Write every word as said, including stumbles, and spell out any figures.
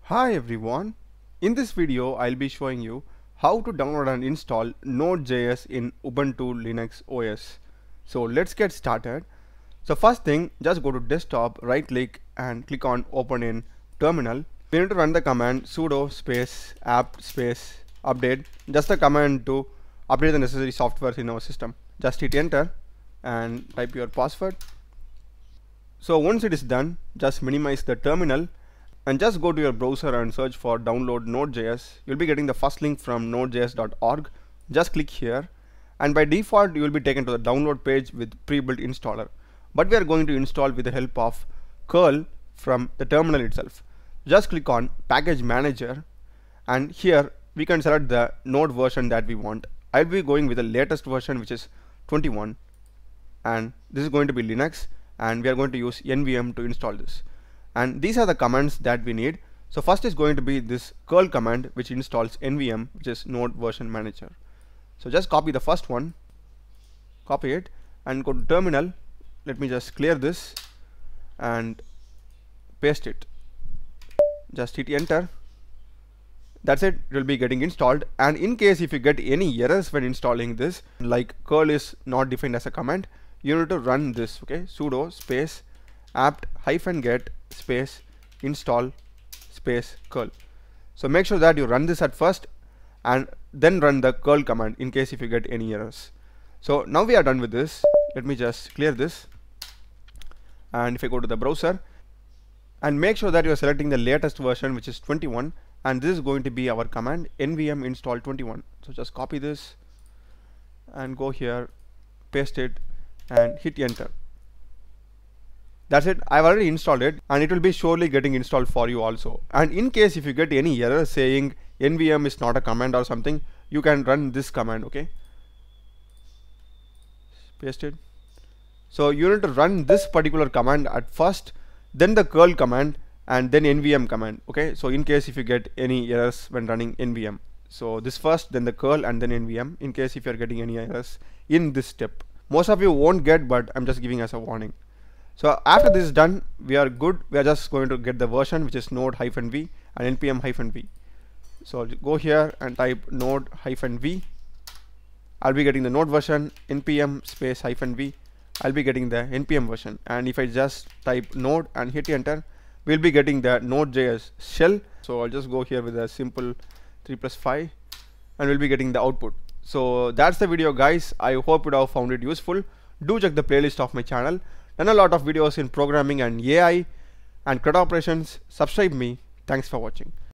Hi everyone, in this video I'll be showing you how to download and install nodejs in Ubuntu Linux O S. So let's get started. So first thing, just go to desktop, right click and click on open in terminal. We need to run the command sudo space apt space update, just the command to update the necessary software in our system. Just hit enter and type your password. So once it is done, just minimize the terminal and just go to your browser and search for download nodejs. You'll be getting the first link from nodejs dot org. Just click here and by default you will be taken to the download page with pre-built installer, but we are going to install with the help of curl from the terminal itself. Just click on package manager and here we can select the node version that we want. I'll be going with the latest version, which is twenty-one, and this is going to be Linux, and we are going to use N V M to install this. And these are the commands that we need. So first is going to be this curl command, which installs N V M, which is node version manager. So just copy the first one, copy it and go to terminal. Let me just clear this and paste it. Just hit enter. That's it, it will be getting installed. And in case if you get any errors when installing this, like curl is not defined as a command, you need to run this, okay, sudo space apt hyphen get space install space curl. So make sure that you run this at first and then run the curl command in case if you get any errors. So now we are done with this. Let me just clear this, and if I go to the browser and make sure that you are selecting the latest version, which is twenty-one, and this is going to be our command nvm install twenty-one. So just copy this and go here, paste it and hit enter. That's it, I've already installed it and it will be surely getting installed for you also. And in case if you get any error saying nvm is not a command or something, you can run this command, okay, paste it. So you need to run this particular command at first, then the curl command and then nvm command, okay. So in case if you get any errors when running nvm, so this first, then the curl and then nvm, in case if you are getting any errors in this step. Most of you won't get, but I'm just giving as a warning. So after this is done, we are good. We are just going to get the version, which is node hyphen v and npm hyphen v. So go here and type node hyphen v. I'll be getting the node version, npm space hyphen v. I'll be getting the npm version, and if I just type node and hit enter, we'll be getting the nodejs shell. So I'll just go here with a simple three plus five and we'll be getting the output. So that's the video, guys. I hope you have found it useful. Do check the playlist of my channel. Done a lot of videos in programming and A I and CRUD operations. Subscribe me. Thanks for watching.